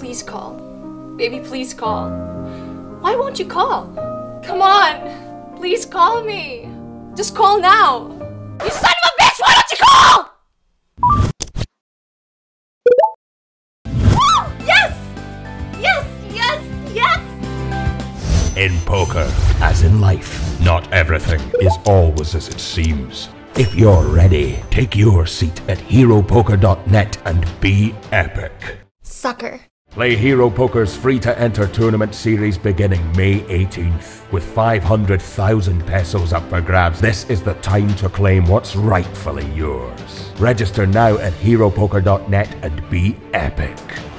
please call. Baby, please call. Why won't you call? Come on! Please call me! Just call now! You son of a bitch! Why don't you call?! Yes! Yes! Yes! Yes! In poker, as in life, not everything is always as it seems. If you're ready, take your seat at HeroPoker.Net and be epic. Sucker. Play Hero Poker's free-to-enter tournament series beginning May 18th. With 500,000 pesos up for grabs, this is the time to claim what's rightfully yours. Register now at HeroPoker.Net and be epic.